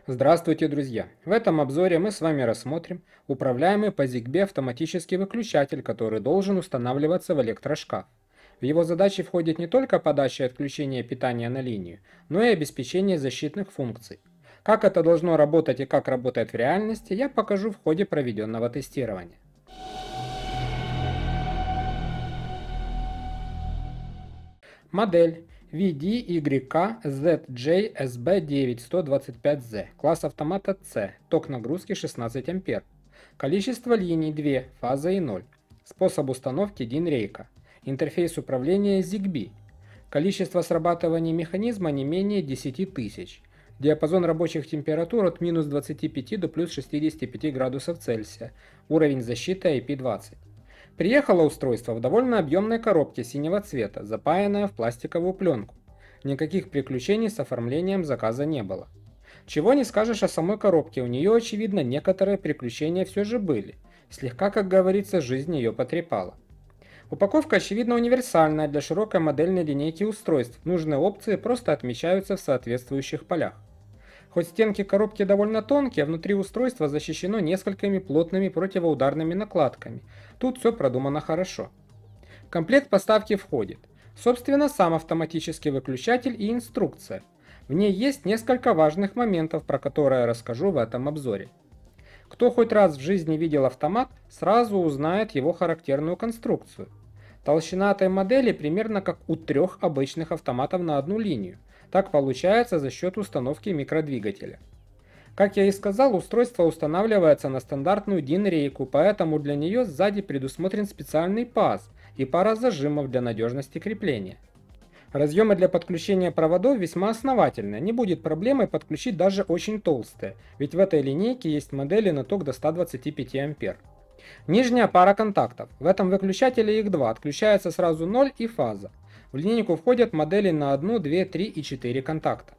Здравствуйте, друзья! В этом обзоре мы с вами рассмотрим управляемый по ZigBee автоматический выключатель, который должен устанавливаться в электрошкаф. В его задачи входит не только подача и отключение питания на линию, но и обеспечение защитных функций. Как это должно работать и как работает в реальности, я покажу в ходе проведенного тестирования. Модель VDYK-ZJ-SB9-125Z, класс автомата C, ток нагрузки 16 А. Количество линий 2, фаза и 0. Способ установки DIN рейка. Интерфейс управления ZigBee. Количество срабатываний механизма не менее 10 тысяч. Диапазон рабочих температур от минус 25 до плюс 65 градусов Цельсия. Уровень защиты IP20. Приехало устройство в довольно объемной коробке синего цвета, запаянное в пластиковую пленку. Никаких приключений с оформлением заказа не было. Чего не скажешь о самой коробке, у нее, очевидно, некоторые приключения все же были. Слегка, как говорится, жизнь ее потрепала. Упаковка, очевидно, универсальная для широкой модельной линейки устройств. Нужные опции просто отмечаются в соответствующих полях. Хоть стенки коробки довольно тонкие, внутри устройства защищено несколькими плотными противоударными накладками. Тут все продумано хорошо. В комплект поставки входит, собственно, сам автоматический выключатель и инструкция. В ней есть несколько важных моментов, про которые я расскажу в этом обзоре. Кто хоть раз в жизни видел автомат, сразу узнает его характерную конструкцию. Толщина этой модели примерно как у трех обычных автоматов на одну линию. Так получается за счет установки микродвигателя. Как я и сказал, устройство устанавливается на стандартную DIN-рейку, поэтому для нее сзади предусмотрен специальный паз и пара зажимов для надежности крепления. Разъемы для подключения проводов весьма основательные, не будет проблемой подключить даже очень толстые, ведь в этой линейке есть модели на ток до 125 А. Нижняя пара контактов. В этом выключателе их два, отключается сразу 0 и фаза. В линейку входят модели на 1, 2, 3 и 4 контакта.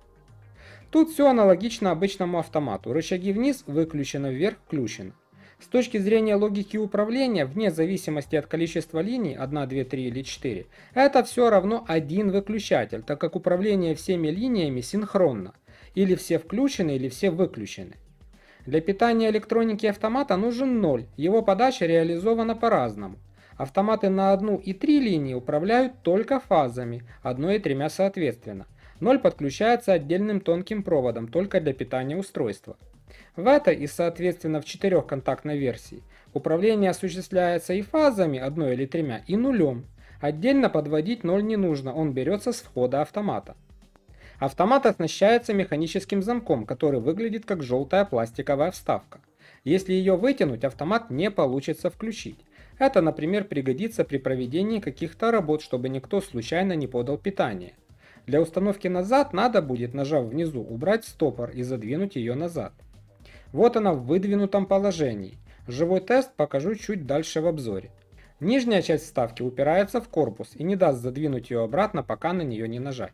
Тут все аналогично обычному автомату. Рычаги вниз выключено, вверх включено. С точки зрения логики управления, вне зависимости от количества линий, 1, 2, 3 или 4, это все равно один выключатель, так как управление всеми линиями синхронно. Или все включены, или все выключены. Для питания электроники автомата нужен 0, его подача реализована по-разному. Автоматы на 1 и 3 линии управляют только фазами, 1 и 3 соответственно. 0 подключается отдельным тонким проводом только для питания устройства. В этой и соответственно в 4-контактной версии управление осуществляется и фазами 1 или 3, и нулем. Отдельно подводить 0 не нужно, он берется с входа автомата. Автомат оснащается механическим замком, который выглядит как желтая пластиковая вставка. Если ее вытянуть, автомат не получится включить. Это, например, пригодится при проведении каких-то работ, чтобы никто случайно не подал питание. Для установки назад надо будет, нажав внизу, убрать стопор и задвинуть ее назад. Вот она в выдвинутом положении. Живой тест покажу чуть дальше в обзоре. Нижняя часть вставки упирается в корпус и не даст задвинуть ее обратно, пока на нее не нажать.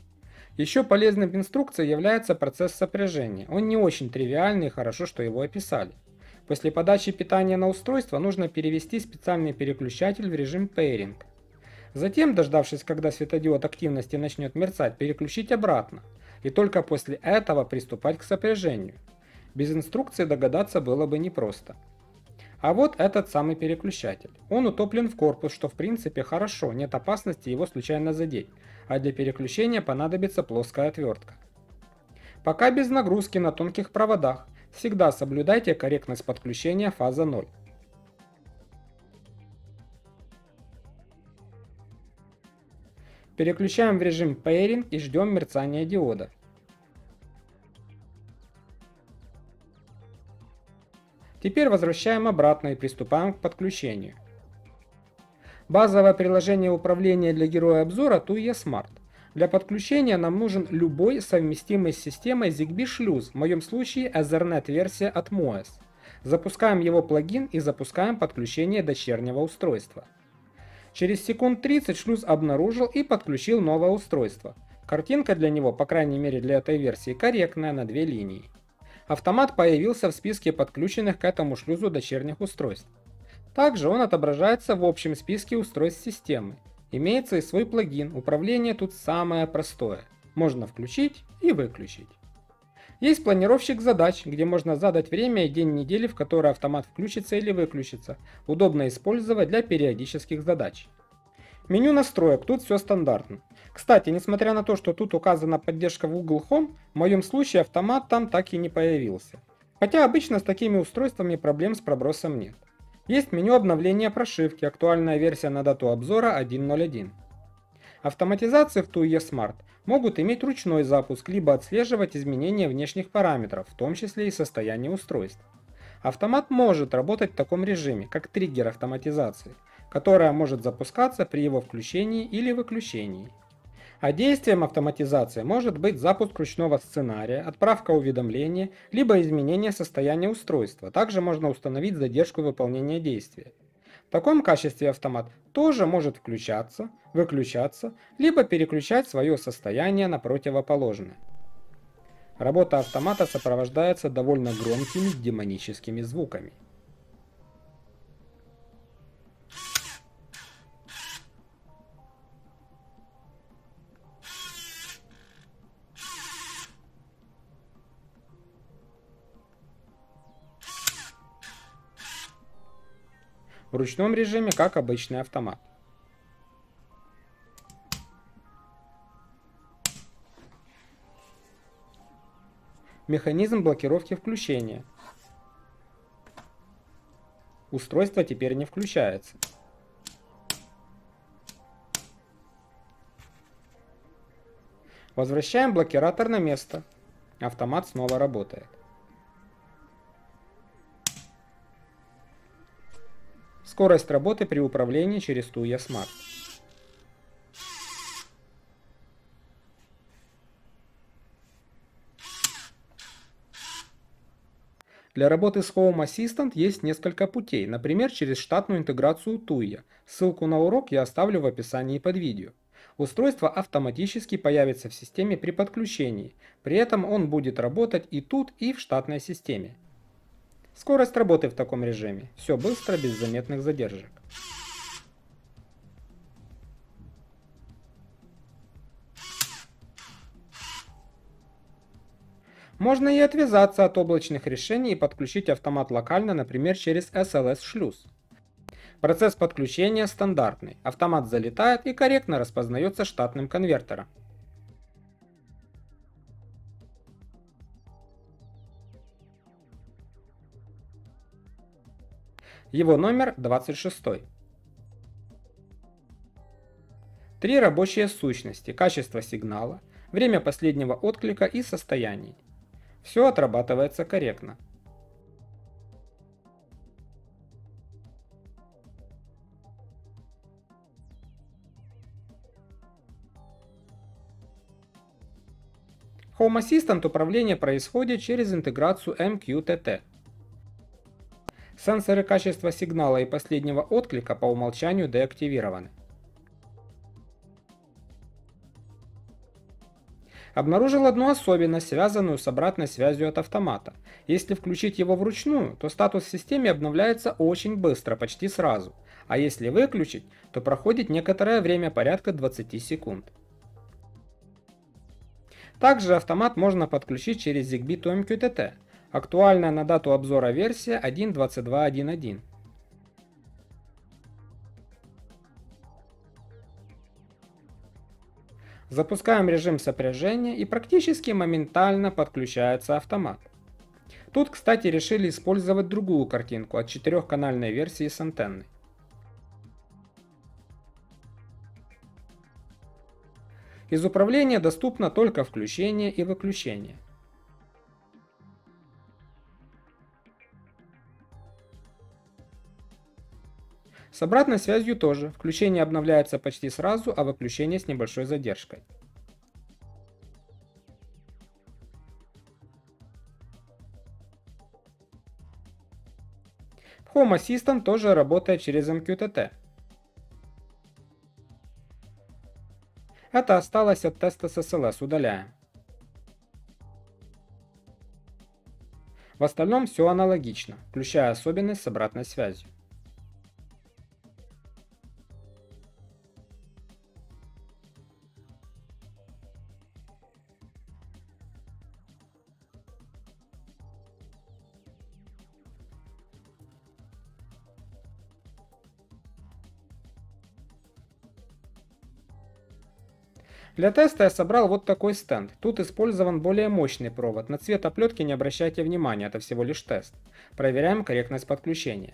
Еще полезным в инструкции является процесс сопряжения. Он не очень тривиальный и хорошо, что его описали. После подачи питания на устройство нужно перевести специальный переключатель в режим Pairing. Затем, дождавшись, когда светодиод активности начнет мерцать, переключить обратно. И только после этого приступать к сопряжению. Без инструкции догадаться было бы непросто. А вот этот самый переключатель. Он утоплен в корпус, что в принципе хорошо, нет опасности его случайно задеть, а для переключения понадобится плоская отвертка. Пока без нагрузки на тонких проводах, всегда соблюдайте корректность подключения фаза 0. Переключаем в режим Pairing и ждем мерцания диода. Теперь возвращаем обратно и приступаем к подключению. Базовое приложение управления для героя обзора TUIA Smart. Для подключения нам нужен любой совместимый с системой ZigBee шлюз, в моем случае Ethernet версия от MOES. Запускаем его плагин и запускаем подключение дочернего устройства. Через секунд 30 шлюз обнаружил и подключил новое устройство. Картинка для него, по крайней мере для этой версии, корректная на 2 линии. Автомат появился в списке подключенных к этому шлюзу дочерних устройств. Также он отображается в общем списке устройств системы. Имеется и свой плагин, управление тут самое простое. Можно включить и выключить. Есть планировщик задач, где можно задать время и день недели, в который автомат включится или выключится. Удобно использовать для периодических задач. Меню настроек, тут все стандартно. Кстати, несмотря на то, что тут указана поддержка в Google Home, в моем случае автомат там так и не появился. Хотя обычно с такими устройствами проблем с пробросом нет. Есть меню обновления прошивки, актуальная версия на дату обзора 1.0.1. Автоматизации в TUI Smart могут иметь ручной запуск, либо отслеживать изменения внешних параметров, в том числе и состояние устройства. Автомат может работать в таком режиме, как триггер автоматизации, которая может запускаться при его включении или выключении. А действием автоматизации может быть запуск ручного сценария, отправка уведомления, либо изменение состояния устройства. Также можно установить задержку выполнения действия. В таком качестве автомат тоже может включаться, выключаться, либо переключать свое состояние на противоположное. Работа автомата сопровождается довольно громкими демоническими звуками. В ручном режиме, как обычный автомат. Механизм блокировки включения. Устройство теперь не включается. Возвращаем блокиратор на место. Автомат снова работает. Скорость работы при управлении через TUI Smart. Для работы с Home Assistant есть несколько путей, например, через штатную интеграцию TUI. Ссылку на урок я оставлю в описании под видео. Устройство автоматически появится в системе при подключении, при этом он будет работать и тут, и в штатной системе. Скорость работы в таком режиме. Все быстро, без заметных задержек. Можно и отвязаться от облачных решений и подключить автомат локально, например, через SLS-шлюз. Процесс подключения стандартный. Автомат залетает и корректно распознается штатным конвертером. Его номер 26. Три рабочие сущности: качество сигнала, время последнего отклика и состояние. Все отрабатывается корректно. Home Assistant управление происходит через интеграцию MQTT. Сенсоры качества сигнала и последнего отклика по умолчанию деактивированы. Обнаружил одну особенность, связанную с обратной связью от автомата. Если включить его вручную, то статус в системе обновляется очень быстро, почти сразу. А если выключить, то проходит некоторое время, порядка 20 секунд. Также автомат можно подключить через ZigBee to MQTT. Актуальная на дату обзора версия 1.22.1.1. Запускаем режим сопряжения и практически моментально подключается автомат. Тут, кстати, решили использовать другую картинку от 4-канальной версии с антенной. Из управления доступно только включение и выключение. С обратной связью тоже. Включение обновляется почти сразу, а выключение с небольшой задержкой. Home Assistant тоже работает через MQTT. Это осталось от теста с SLS, удаляем. В остальном все аналогично, включая особенность с обратной связью. Для теста я собрал вот такой стенд. Тут использован более мощный провод. На цвет оплетки не обращайте внимания, это всего лишь тест. Проверяем корректность подключения.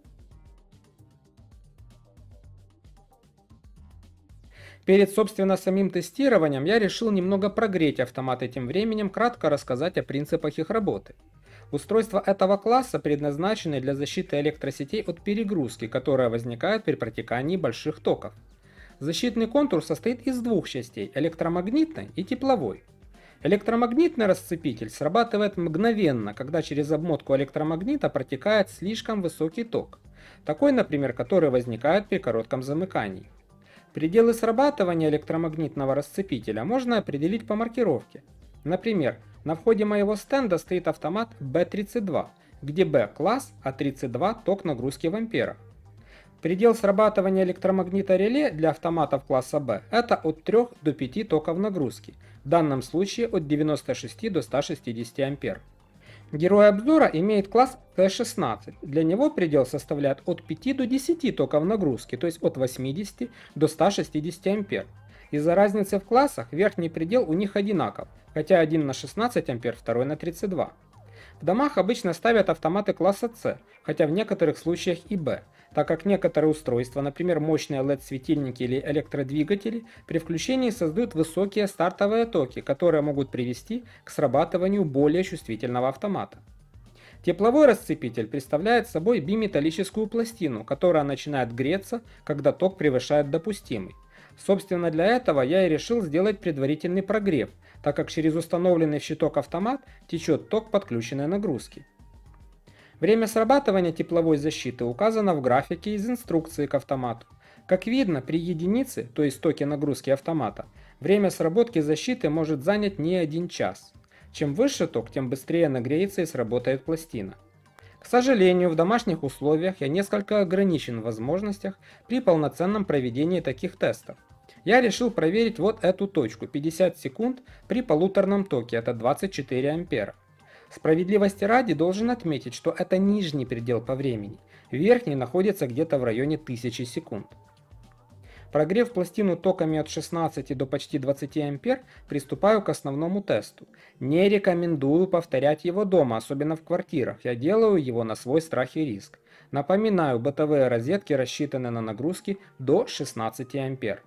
Перед, собственно, самим тестированием я решил немного прогреть автомат и тем временем кратко рассказать о принципах их работы. Устройства этого класса предназначены для защиты электросетей от перегрузки, которая возникает при протекании больших токов. Защитный контур состоит из двух частей – электромагнитной и тепловой. Электромагнитный расцепитель срабатывает мгновенно, когда через обмотку электромагнита протекает слишком высокий ток. Такой, например, который возникает при коротком замыкании. Пределы срабатывания электромагнитного расцепителя можно определить по маркировке. Например, на входе моего стенда стоит автомат B32, где B класс, а 32 ток нагрузки в амперах. Предел срабатывания электромагнита реле для автоматов класса B это от 3 до 5 токов нагрузки, в данном случае от 96 до 160 ампер. Герой обзора имеет класс C16, для него предел составляет от 5 до 10 токов нагрузки, то есть от 80 до 160 ампер. Из-за разницы в классах верхний предел у них одинаков, хотя один на 16 ампер, второй на 32. В домах обычно ставят автоматы класса C, хотя в некоторых случаях и B, так как некоторые устройства, например мощные LED-светильники или электродвигатели, при включении создают высокие стартовые токи, которые могут привести к срабатыванию более чувствительного автомата. Тепловой расцепитель представляет собой биметаллическую пластину, которая начинает греться, когда ток превышает допустимый. Собственно, для этого я и решил сделать предварительный прогрев, так как через установленный в щиток автомат течет ток подключенной нагрузки. Время срабатывания тепловой защиты указано в графике из инструкции к автомату. Как видно, при единице, то есть токе нагрузки автомата, время сработки защиты может занять не 1 час. Чем выше ток, тем быстрее нагреется и сработает пластина. К сожалению, в домашних условиях я несколько ограничен в возможностях при полноценном проведении таких тестов. Я решил проверить вот эту точку 50 секунд при полуторном токе, это 24 ампера. Справедливости ради должен отметить, что это нижний предел по времени, верхний находится где-то в районе 1000 секунд. Прогрев пластину токами от 16 до почти 20 ампер, приступаю к основному тесту. Не рекомендую повторять его дома, особенно в квартирах, я делаю его на свой страх и риск. Напоминаю, бытовые розетки рассчитаны на нагрузки до 16 ампер.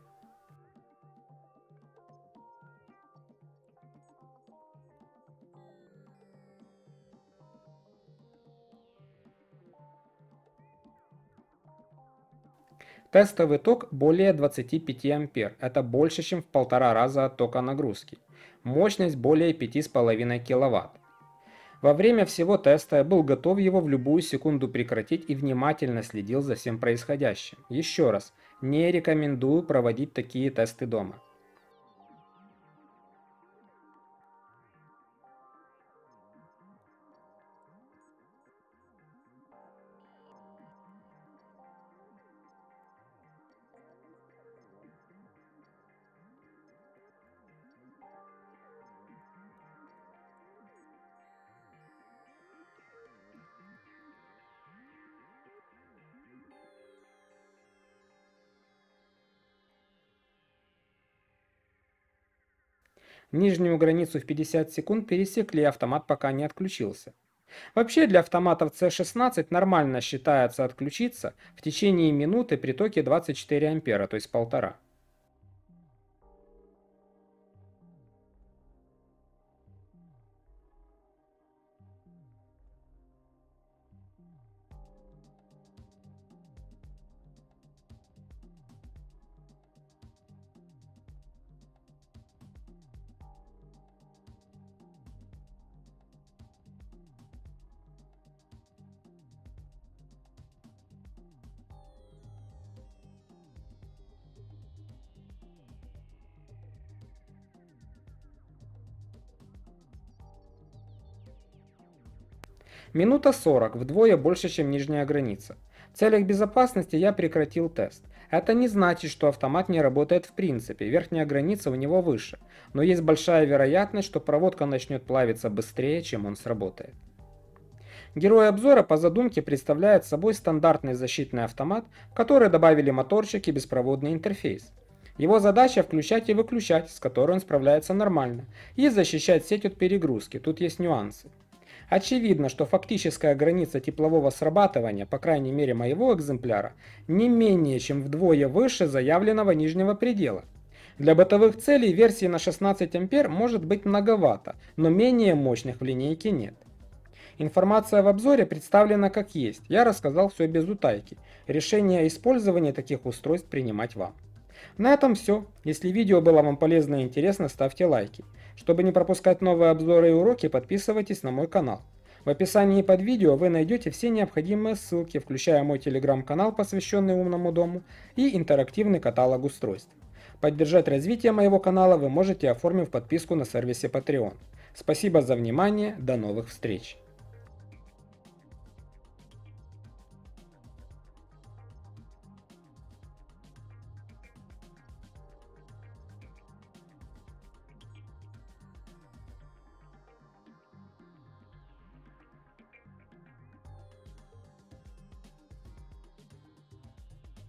Тестовый ток более 25 ампер, это больше, чем в 1,5 раза от тока нагрузки. Мощность более 5,5 кВт. Во время всего теста я был готов его в любую секунду прекратить и внимательно следил за всем происходящим. Еще раз, не рекомендую проводить такие тесты дома. Нижнюю границу в 50 секунд пересекли, автомат пока не отключился. Вообще для автоматов C16 нормально считается отключиться в течение минуты при токе 24 ампера, то есть 1,5. Минута 40, вдвое больше, чем нижняя граница. В целях безопасности я прекратил тест. Это не значит, что автомат не работает в принципе, верхняя граница у него выше, но есть большая вероятность, что проводка начнет плавиться быстрее, чем он сработает. Герой обзора по задумке представляет собой стандартный защитный автомат, в который добавили моторчик и беспроводный интерфейс. Его задача включать и выключать, с которой он справляется нормально, и защищать сеть от перегрузки, тут есть нюансы. Очевидно, что фактическая граница теплового срабатывания, по крайней мере моего экземпляра, не менее чем вдвое выше заявленного нижнего предела. Для бытовых целей версии на 16 А может быть многовато, но менее мощных в линейке нет. Информация в обзоре представлена как есть, я рассказал все без утайки. Решение о использовании таких устройств принимать вам. На этом все. Если видео было вам полезно и интересно, ставьте лайки. Чтобы не пропускать новые обзоры и уроки, подписывайтесь на мой канал. В описании под видео вы найдете все необходимые ссылки, включая мой телеграм-канал, посвященный умному дому, и интерактивный каталог устройств. Поддержать развитие моего канала вы можете, оформив подписку на сервисе Patreon. Спасибо за внимание, до новых встреч!